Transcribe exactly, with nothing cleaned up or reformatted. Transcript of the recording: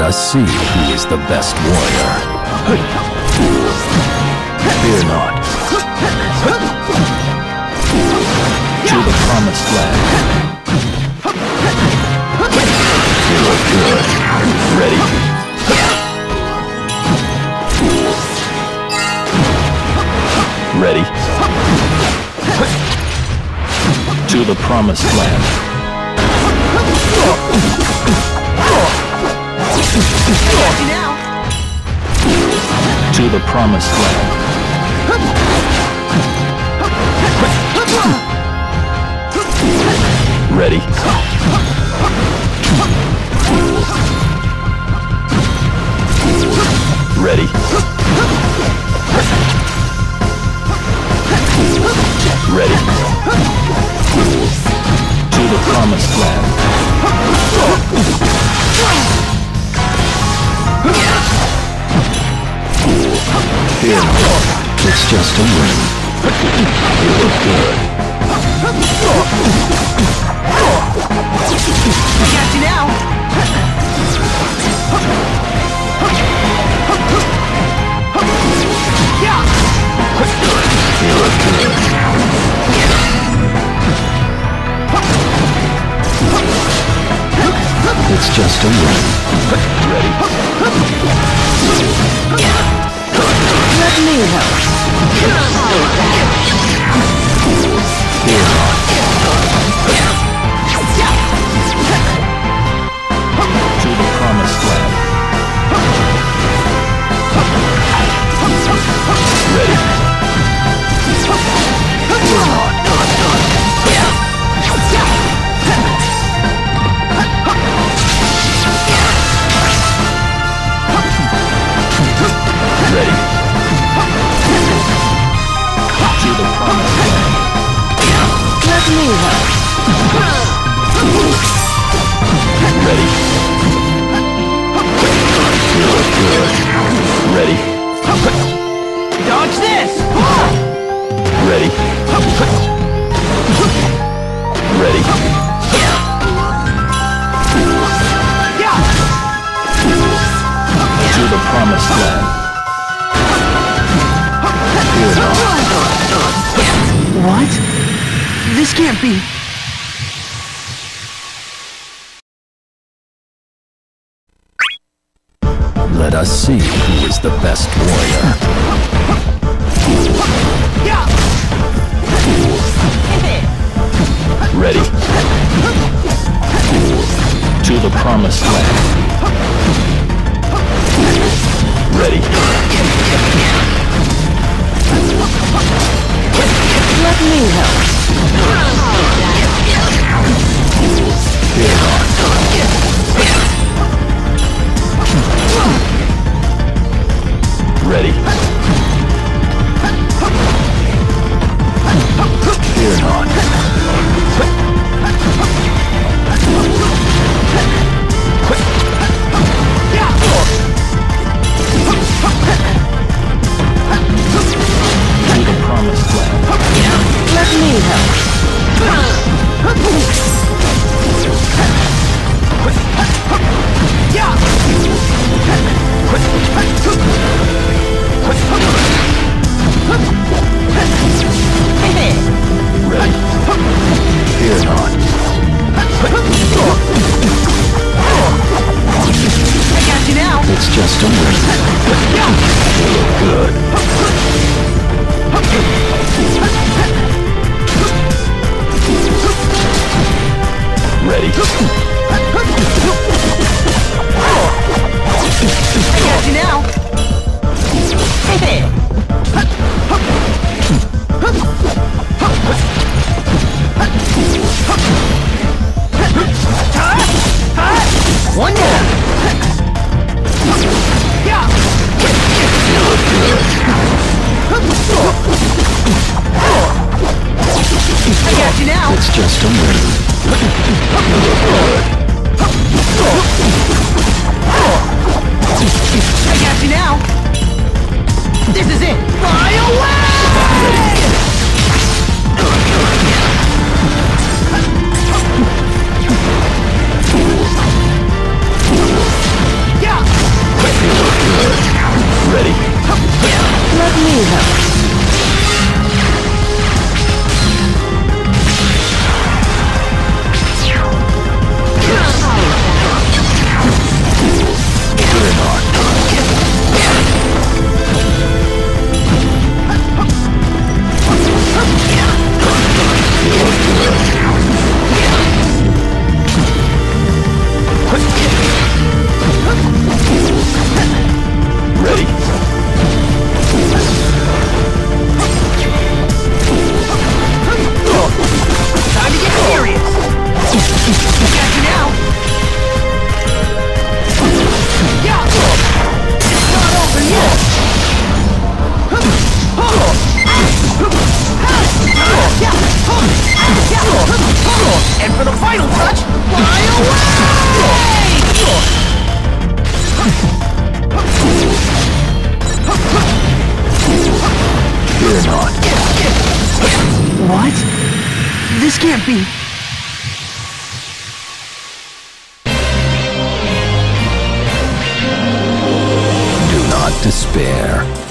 us see who is the best warrior. Fear not. To the promised land. You look good. Ready? Ready? To the promised land. To the promised land. Ready? Ready? Ready? To the promised land. Fear not. It's just a win. You look good. I got you now. You look good. It's just a win. Ready? Let me help. Fear not. To the promised land. Ready? Fear not. Ready? To the promised land. Let me help. Ready? You look good. Ready? Dodge this! Ready? Ready? To the promised land. Fear not. What? This can't be. Let us see who is the best warrior. Ready? To the promised land. Ready? Let me help. Fear not. Ready? Fear not. To the promised land. Let me help. Ready? Fear not. I got you now. It's just a win. You look good. Ready? I got you now. One more. You look good. I got you now. It's just a win. You look good. What? This can't be. Do not despair.